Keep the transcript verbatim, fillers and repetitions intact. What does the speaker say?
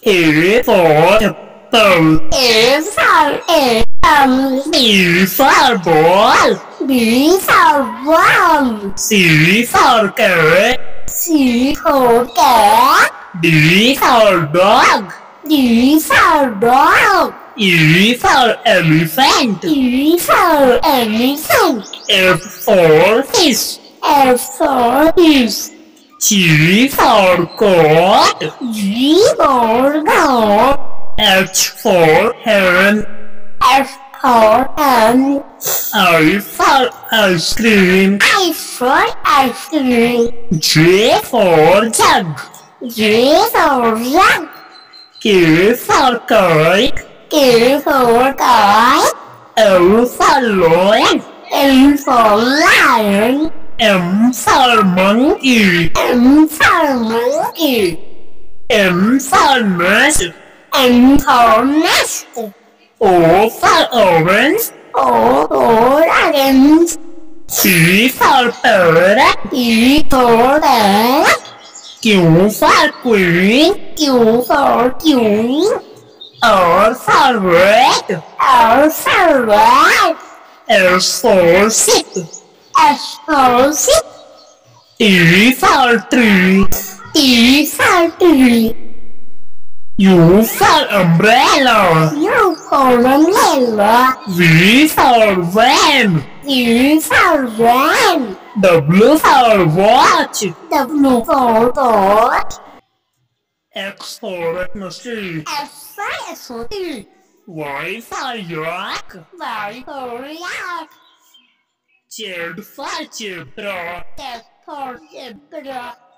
E for apple. E for apple. B for ball. B for ball. C for cat. C for cat. D for dog. D for dog. E for elephant. E for elephant. F for fish. F for fish. G for goat. G for goat. H for hen. F for hen. I for ice cream. I for ice cream. J for jug. J for jug. K for kite. K for kite. L for lion. M for lion. M for monkey. M for monkey. N for nest. N for nest. O for orange. O for orange. P for parrot. P for parrot. Q for queen. Q for queen. R for red. R for red. S for sheep. S for sheep. T for tree. T for tree. U for umbrella. U for umbrella. V for van. V for van. W for watch. W for watch. X for atmosphere. X for atmosphere. Y for yak. Y for yak. Z for zebra. Z for zebra.